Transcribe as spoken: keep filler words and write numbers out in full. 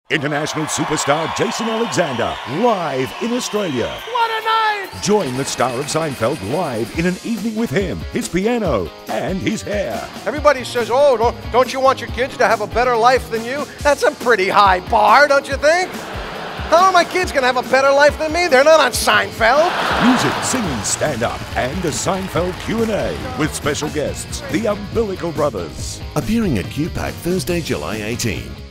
International superstar Jason Alexander, live in Australia. What a night! Join the star of Seinfeld live in an evening with him, his piano, and his hair. Everybody says, oh, don't, don't you want your kids to have a better life than you? That's a pretty high bar, don't you think? How are my kids going to have a better life than me? They're not on Seinfeld. Music, singing, stand-up, and a Seinfeld Q and A with special guests, the Umbilical Brothers. Appearing at Q PAC Thursday, July eighteenth.